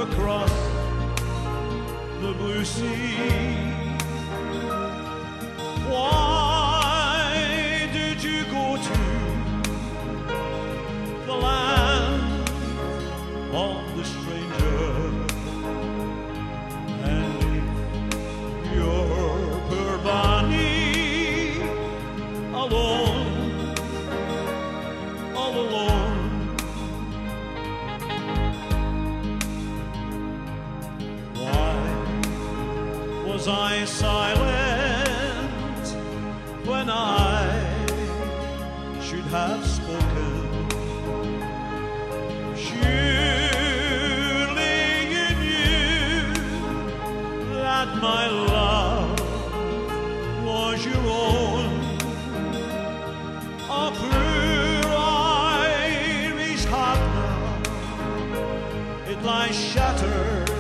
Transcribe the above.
across the blue sea. Why did you go to the land of the stranger and leave your poor Bonnie alone, all alone? Why was I silent when I should have spoken? Surely you knew that my love was your own. A poor Irish heart now, it lies shattered